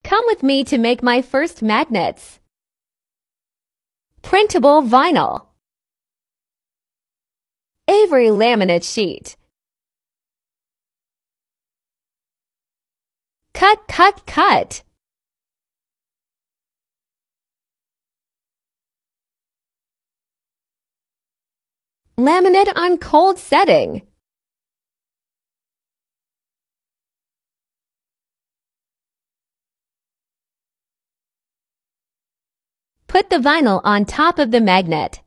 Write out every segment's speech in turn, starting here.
Come with me to make my first magnets. Printable vinyl. Avery laminate sheet. Cut, cut, cut. Laminate on cold setting. Put the vinyl on top of the magnet.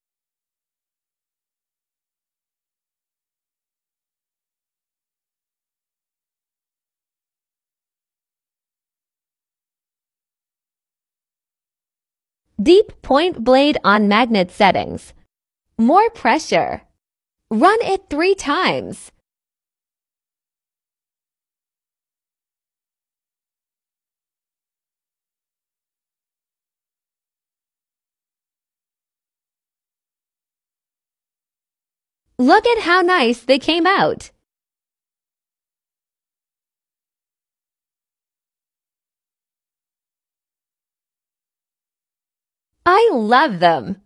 Deep point blade on magnet settings. More pressure. Run it 3 times. Look at how nice they came out. I love them.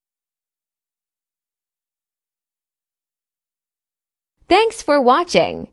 Thanks for watching.